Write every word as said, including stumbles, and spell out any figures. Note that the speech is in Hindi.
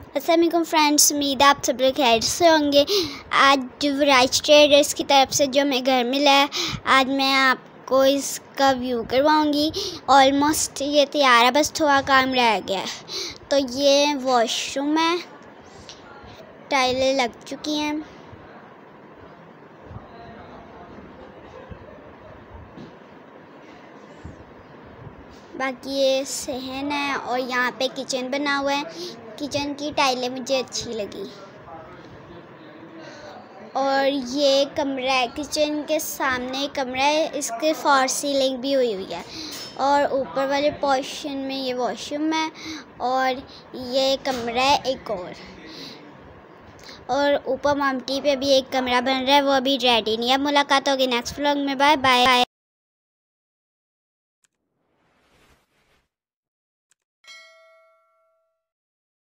अस्सलाम वालेकुम फ्रेंड्स, उम्मीद है आप सब लोग खैर से होंगे। आज वराइज ट्रेडर्स की तरफ से जो हमें घर मिला है, आज मैं आपको इसका व्यू करवाऊंगी। ऑलमोस्ट ये तैयार है, बस थोड़ा काम रह गया है। तो ये वॉशरूम है, टाइलें लग चुकी हैं। बाकी ये सहन है और यहाँ पे किचन बना हुआ है। किचन की टाइलें मुझे अच्छी लगी। और ये कमरा है, किचन के सामने कमरा है, इसके फॉर सीलिंग भी हुई हुई है। और ऊपर वाले पोर्शन में ये वॉशरूम है और ये कमरा है एक और। और ऊपर ममटी पे भी एक कमरा बन रहा है, वो अभी रेडी नहीं है। मुलाकात होगी नेक्स्ट व्लॉग में। Bye bye.